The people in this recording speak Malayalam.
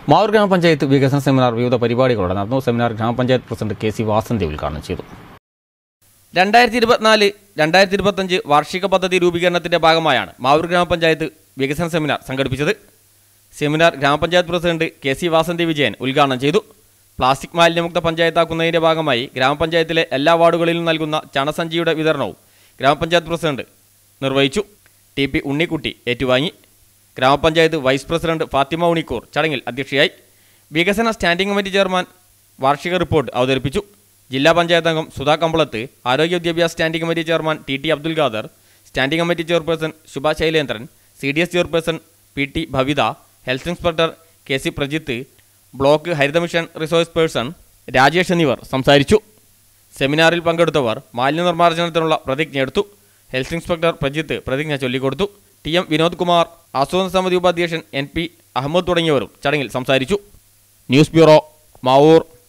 മാവൂർ ഗ്രാമപഞ്ചായത്ത് വികസന സെമിനാർ വിവിധ പരിപാടികളോടെ നടന്നു. സെമിനാർ ഗ്രാമപഞ്ചായത്ത് പ്രസിഡന്റ് KC വാസന്തി ഉദ്ഘാടനം ചെയ്തു. 2024-2025 വാർഷിക പദ്ധതി രൂപീകരണത്തിന്റെ ഭാഗമായാണ് മാവൂർ ഗ്രാമപഞ്ചായത്ത് വികസന സെമിനാർ സംഘടിപ്പിച്ചത്. സെമിനാർ ഗ്രാമപഞ്ചായത്ത് പ്രസിഡന്റ് KC വാസന്തി വിജയൻ ഉദ്ഘാടനം ചെയ്തു. പ്ലാസ്റ്റിക് മാലിന്യമുക്ത പഞ്ചായത്താക്കുന്നതിന്റെ ഭാഗമായി ഗ്രാമപഞ്ചായത്തിലെ എല്ലാ വാർഡുകളിലും നൽകുന്ന ചണസഞ്ചിയുടെ വിതരണവും ഗ്രാമപഞ്ചായത്ത് പ്രസിഡന്റ് നിർവഹിച്ചു. TP ഉണ്ണിക്കുട്ടി ഏറ്റുവാങ്ങി. ഗ്രാമപഞ്ചായത്ത് വൈസ് പ്രസിഡന്റ് ഫാത്തിമ ഉണിക്കൂർ ചടങ്ങിൽ അധ്യക്ഷയായി. വികസന സ്റ്റാൻഡിംഗ് കമ്മിറ്റി ചെയർമാൻ വാർഷിക റിപ്പോർട്ട് അവതരിപ്പിച്ചു. ജില്ലാ പഞ്ചായത്ത് അംഗം സുധാ കമ്പളത്ത്, ആരോഗ്യ വിദ്യാഭ്യാസ standing committee chairman TT Abdul Khader, standing committee chairperson Shubha Sailendran, CDS chairperson PT Bhavitha, health inspector KC Prajith, block Haritha mission resource person Rajesh എന്നിവർ സംസാരിച്ചു. സെമിനാറിൽ പങ്കെടുത്തവർ മാലിന്യ നിർമ്മാർജ്ജനത്തിനുള്ള പ്രതിജ്ഞയെടുത്തു. ഹെൽത്ത് ഇൻസ്പെക്ടർ പ്രജിത്ത് പ്രതിജ്ഞ ചൊല്ലിക്കൊടുത്തു. TM വിനോദ് കുമാർ, ആസൂത്രണ സമിതി ഉപാധ്യക്ഷൻ NP അഹമ്മദ് തുടങ്ങിയവരും ചടങ്ങിൽ സംസാരിച്ചു. News bureau, Mavoor.